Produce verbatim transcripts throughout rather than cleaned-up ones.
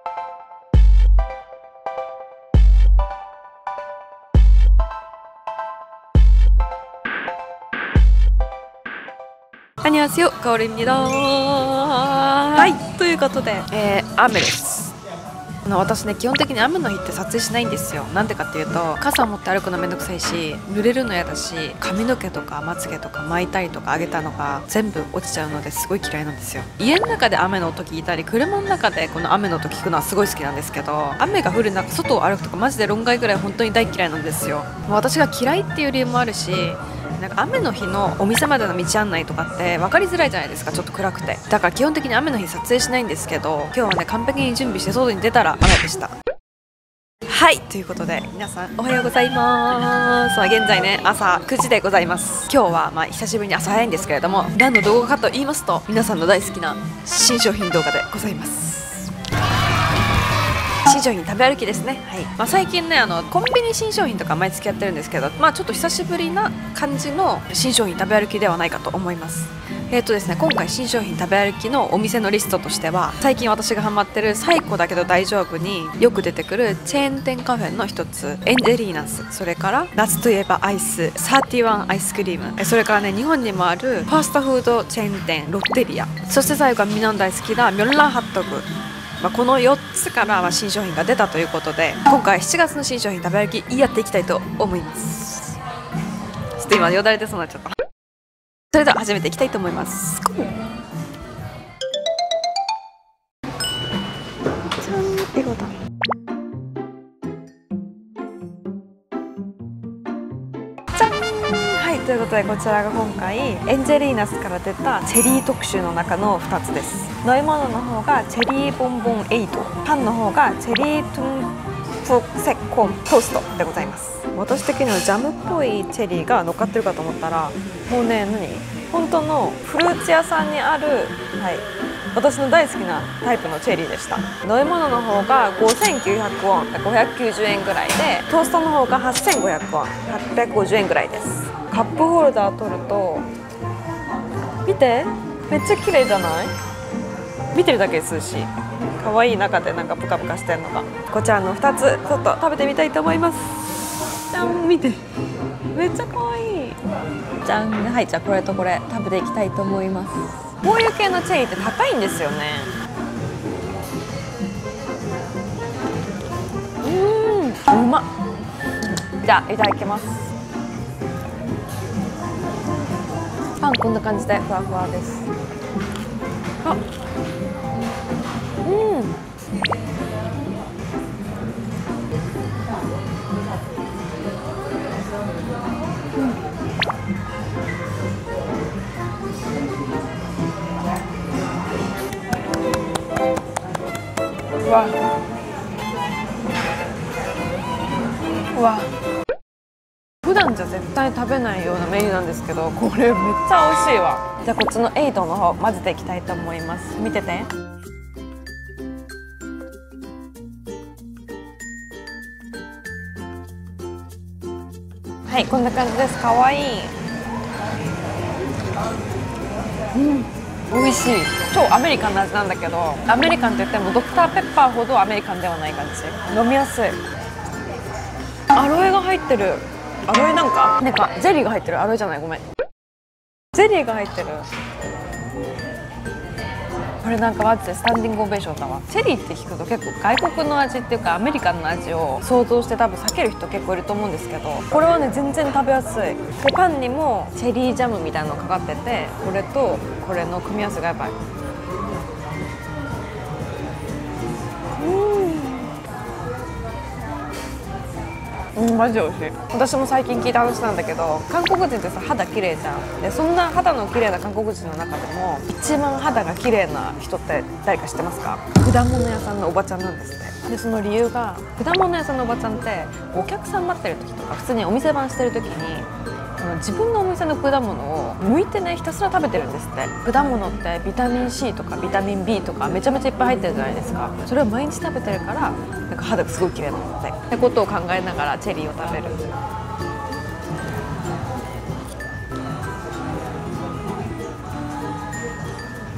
こんにちは、かおり입니다。はい、ということで、えー、雨です。あの私ね、基本的に雨の日って撮影しないんですよ。なんでかっていうと、傘を持って歩くのめんどくさいし、濡れるの嫌だし、髪の毛とかまつげとか巻いたりとか上げたのが全部落ちちゃうのですごい嫌いなんですよ。家の中で雨の音聞いたり、車の中でこの雨の音聞くのはすごい好きなんですけど、雨が降る中外を歩くとかマジで論外ぐらい本当に大嫌いなんですよ。もう私が嫌いっていう理由もあるし、なんか雨の日のお店までの道案内とかって分かりづらいじゃないですか。ちょっと暗くて、だから基本的に雨の日撮影しないんですけど、今日はね完璧に準備して外に出たら雨でした。はい、ということで皆さんおはようございます。現在ね朝くじでございます。今日はまあ久しぶりに朝早いんですけれども、何の動画かと言いますと、皆さんの大好きな新商品動画でございます。新商品食べ歩きですね。はい、まあ、最近ねあのコンビニ新商品とか毎月やってるんですけど、まあちょっと久しぶりな感じの新商品食べ歩きではないかと思います。えーとですね、今回新商品食べ歩きのお店のリストとしては、最近私がハマってる最古だけど大丈夫によく出てくるチェーン店カフェの一つエンジェリーナス、それから夏といえばアイスサーティワンアイスクリーム、それからね日本にもあるファーストフードチェーン店ロッテリア、そして最後はみんなの大好きなミョンラーハットグ。まあこのよっつから新商品が出たということで、今回しちがつの新商品食べ歩きやっていきたいと思います。ちょっと今よだれ出そうになっちゃった。それでは始めていきたいと思います。じゃん、英語だ。じゃん。はい、ということでこちらが今回エンジェリーナスから出たチェリー特集の中のふたつです。飲み物の方がチェリーボンボンエイト、パンの方がチェリートゥンプセコントーストでございます。私的にはジャムっぽいチェリーが乗っかってるかと思ったら、もうね何本当のフルーツ屋さんにある、はい、私の大好きなタイプのチェリーでした。飲み物の方がごせんきゅうひゃくウォン、ごひゃくきゅうじゅうえんぐらいで、トーストの方がはっせんごひゃくウォン、はっぴゃくごじゅうえんぐらいです。カップホルダー取ると見て、めっちゃ綺麗じゃない？見てるだけで涼しい。可愛い中でなんかプカプカしてるのが、こちらのふたつちょっと食べてみたいと思います。じゃん、見て、めっちゃ可愛い。じゃん。はい、じゃあこれとこれ食べていきたいと思います。こういう系のチェリーって高いんですよね。うーん、うまっ。じゃあいただきます。パンこんな感じでふわふわです。あ、うん、うわうわ、普段じゃ絶対食べないようなメニューなんですけど、これめっちゃ美味しいわ。じゃあこっちのエイトの方混ぜていきたいと思います。見てて。はい、こんな感じです。かわいい。うん、美味しい。超アメリカンな味なんだけど、アメリカンといってもドクターペッパーほどアメリカンではない感じ。飲みやすい。アロエが入ってる。アロエなんかなんかゼリーが入ってる。アロエじゃない、ごめん、ゼリーが入ってる。これなんかマジでスタンディングオベーションだわ。チェリーって聞くと結構外国の味っていうかアメリカンの味を想像して多分避ける人結構いると思うんですけど、これはね全然食べやすい。でパンにもチェリージャムみたいなのかかってて、これとこれの組み合わせがやばい。うん、マジ美味しい。私も最近聞いた話なんだけど、韓国人ってさ肌綺麗じゃん。でそんな肌の綺麗な韓国人の中でも一番肌が綺麗な人って誰か知ってますか？果物屋さんのおばちゃんなんですって。でその理由が、果物屋さんのおばちゃんってお客さん待ってる時とか普通にお店番してる時に自分のお店の果物を剥いてねひたすら食べてるんですって。果物ってビタミン C とかビタミン ビー とかめちゃめちゃいっぱい入ってるじゃないですか。それを毎日食べてるからなんか肌がすごい綺麗なんだってってことを考えながらチェリーを食べる。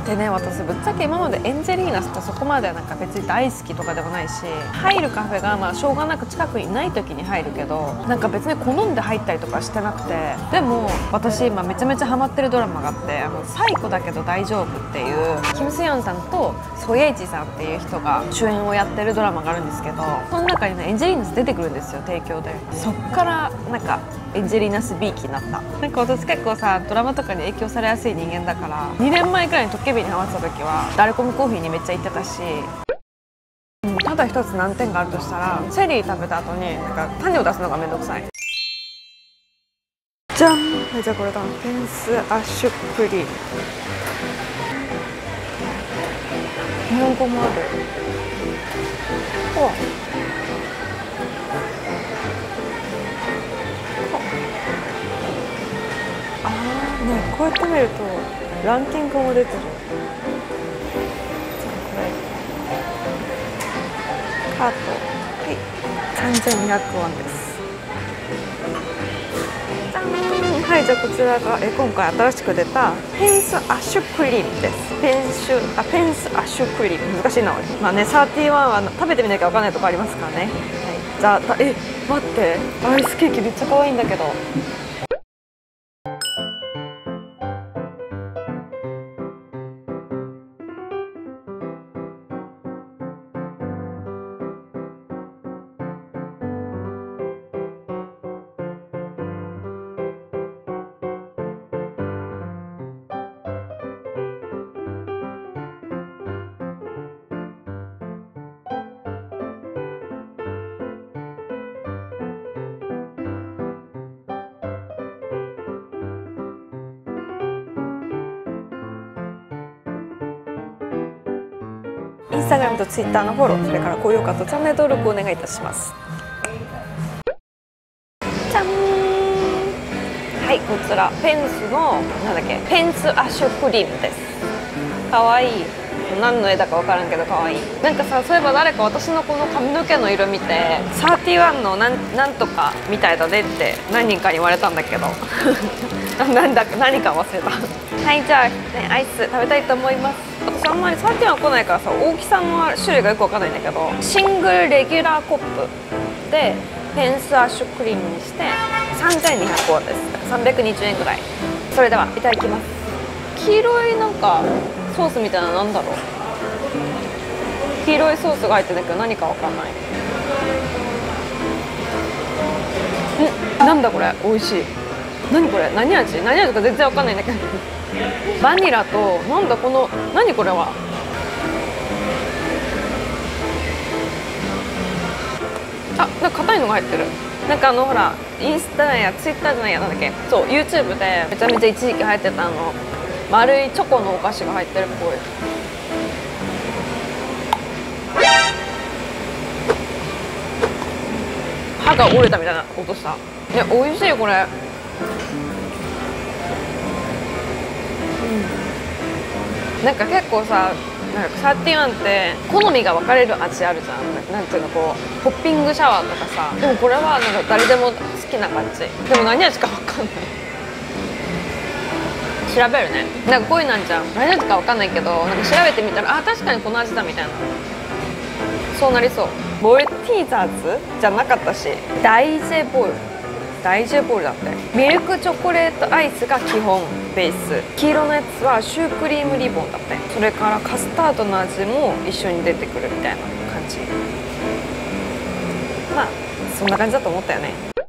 でね、私ぶっちゃけ今までエンジェリーナスってそこまでなんか別に大好きとかでもないし、入るカフェがまあしょうがなく近くにない時に入るけど、なんか別に好んで入ったりとかしてなくて、でも私今めちゃめちゃハマってるドラマがあって、あのサイコだけど大丈夫っていうキム・スヨンさんとソイエイチさんっていう人が主演をやってるドラマがあるんですけど、その中にねエンジェリーナス出てくるんですよ、提供で。そっからなんかエンジェリーナスビーキになった。なんか私結構さ、ドラマとかに影響されやすい人間だから、にねんまえくらいにトッケビにハマってた時はダレコムコーヒーにめっちゃ行ってたし、ただ一つ難点があるとしたら、チェリー食べた後になんか種を出すのがめんどくさい。じゃん。はい、じゃあこれだ。フェンスアッシュクリーム。日本語もある。ほら。ああね、こうやって見るとランキングも出てる。カート、はい、さんぜんにひゃくウォンです。じゃーん。はい、じゃあこちらがえ今回新しく出たペンスアッシュクリームです。ペンシュあペンスアッシュクリーム、難しいな。まあね、サーティワンは食べてみなきゃわかんないとこありますからね。はい、じゃあえ待って、アイスケーキめっちゃ可愛いんだけど。インスタグラムとツイッターのフォロー、それから高評価とチャンネル登録をお願いいたします。じゃん。はい、こちらペンスのなんだっけ、ペンスアッシュクリームです。かわいい。何の絵だか分からんけどかわいい。なんかさ、そういえば誰か私のこの髪の毛の色見てサーティワンのなんなんとかみたいだねって何人かに言われたんだけどなんだか何か忘れたはい、じゃあ、ね、アイス食べたいと思います。私あんまりサーティワン来ないからさ、大きさの種類がよく分かんないんだけど、シングルレギュラーコップでペンスアッシュクリームにしてさんぜんにひゃくウォンです。さんびゃくにじゅうえんぐらい。それではいただきます。黄色いなんかソースみたいなのなんだろう。黄色いソースが入ってるんだけど何かわかんない。ん、なんだこれ、美味しい。何これ、何味何味か全然わかんないんだけどバニラとなんだこの、何これは。あ、なんか硬いのが入ってる。なんかあのほらインスタやツイッターじゃないや、なんだっけ、そう YouTube でめちゃめちゃ一時期流行ってたあの丸いチョコのお菓子が入ってるっぽい。歯が折れたみたいな音した。いや、美味しいこれ。うん、なんか結構さ、なんかサーティワンって好みが分かれる味あるじゃん。なんていうの、こうポッピングシャワーとかさ。でもこれはなんか誰でも好きな感じ。でも何味か分かんない。調べるね。なんかこういうなんじゃん、何味か分かんないけど、なんか調べてみたら、あ、確かにこの味だみたいな、そうなりそう。ボルティーザーズじゃなかったし、大ジェボール大ジェボールだって。ミルクチョコレートアイスが基本ベース、黄色のやつはシュークリームリボンだって。それからカスタードの味も一緒に出てくるみたいな感じ。まあそんな感じだと思ったよね。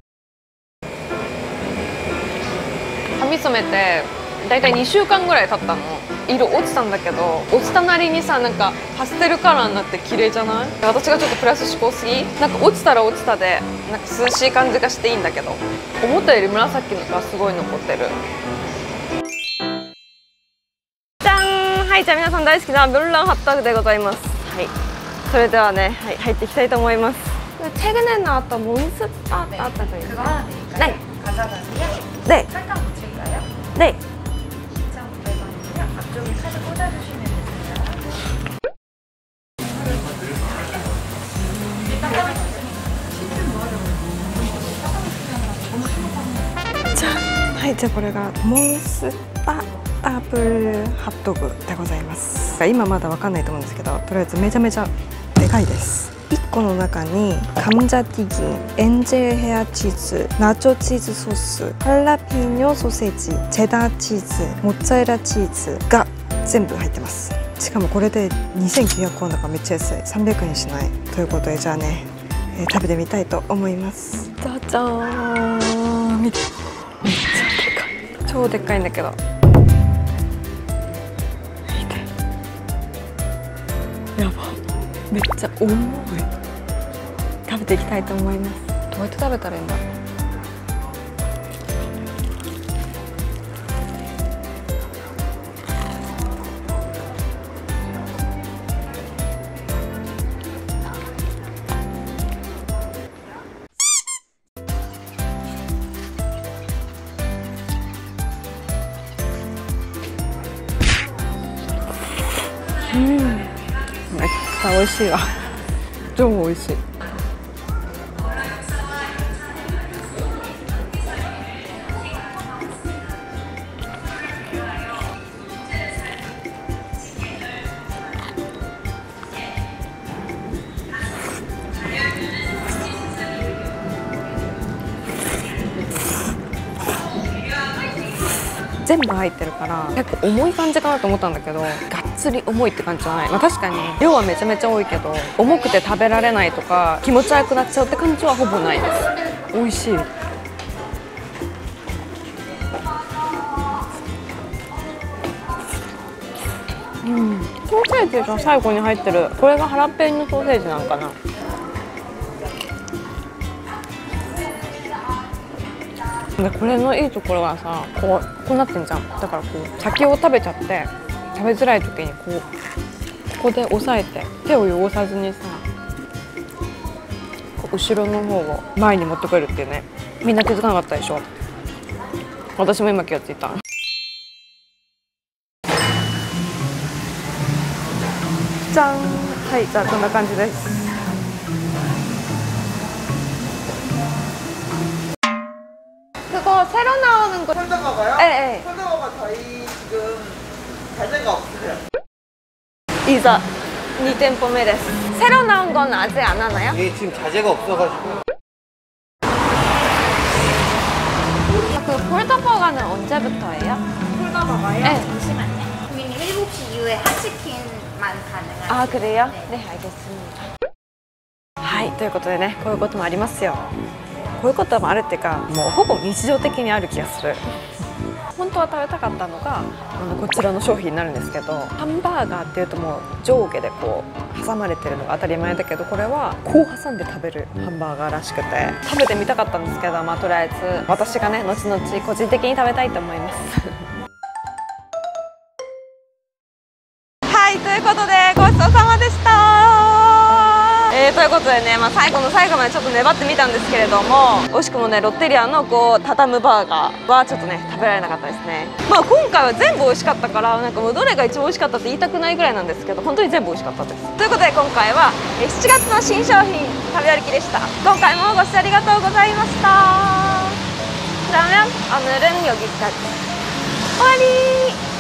髪染めてだいたいにしゅうかんぐらい経ったの。色落ちたんだけど、落ちたなりにさ、なんかパステルカラーになって綺麗じゃない？私がちょっとプラス思考すぎ？なんか落ちたら落ちたでなんか涼しい感じがしていいんだけど、思ったより紫のがすごい残ってる。じゃーん。はい、じゃあ皆さん大好きなブルランハットグでございます。はい、それではね、はい、入っていきたいと思います。최근에 나왔던 몬스터 따뜻하게. 네. 네. 잠깐 붙일까요? 네. 이천오백 원이고요. 앞쪽에 카드 꽂아주시면 됩니다. 자, はい、じゃあこれがモンスタープルハットグでございます。今まだわかんないと思うんですけど、とりあえずめちゃめちゃでかいです。いっこの中にカムジャティギン、エンジェルヘアチーズ、ナチョチーズソース、ハラピーニョソーセージ、チェダーチーズ、モッツァレラチーズが全部入ってます。しかもこれでにせんきゅうひゃくウォンだからめっちゃ安い。さんびゃくえんしないということで、じゃあね、えー、食べてみたいと思います。じゃじゃーん、めっちゃでかい、超でっかいんだけど、見て、やば、めっちゃ重い。食べていきたいと思います。どうやって食べたらいいんだろう。うん、めっちゃ美味しいわ。超美味しい。全部入ってるから結構重い感じかなと思ったんだけど、がっつり重いって感じじゃない。まあ、確かに量はめちゃめちゃ多いけど、重くて食べられないとか気持ち悪くなっちゃうって感じはほぼないです。美味しい。うん、ソーセージが最後に入ってる、これがハラペーニョソーセージなんかな。でこれのいいところはさ、こうこうなってんじゃん。だからこう先を食べちゃって食べづらい時にこうここで押さえて手を汚さずにさ、こう後ろの方を前に持ってくるっていうね。みんな気づかなかったでしょ。私も今気がついた。じゃん。はい、じゃあこんな感じです。그거 새로 나오는 거. 콜다바가요? 네, 네. 콜다바가 저희 지금 자재가 없으세요. 이자 이店舗目です. 새로 나온 건 아직 안 하나요? 예, 지금 자재가 없어가지고. 그 콜다바가는 언제부터예요? 콜다바가요? 네. 잠시만요. 고객님 일곱 시 이후에 핫치킨만 가능하세요. 아 그래요? 네. 네, 알겠습니다. はい、ということでね、こういうこともありますよ。こういうこともあるっていうか、もうほぼ日常的にある気がする。本当は食べたかったのがあのこちらの商品になるんですけど、ハンバーガーっていうともう上下でこう挟まれてるのが当たり前だけど、これはこう挟んで食べるハンバーガーらしくて食べてみたかったんですけど、まあとりあえず私がね後々個人的に食べたいと思います。はい、ということでごちそうさまでした。えー、ということでね、まあ、最後の最後までちょっと粘ってみたんですけれども、惜しくもねロッテリアのこうタタムバーガーはちょっとね食べられなかったですね。まあ今回は全部美味しかったから、なんかもうどれが一番美味しかったって言いたくないぐらいなんですけど、本当に全部美味しかったです。ということで今回はしちがつの新商品食べ歩きでした。今回もご視聴ありがとうございました。그러면오늘은여기까지終わり。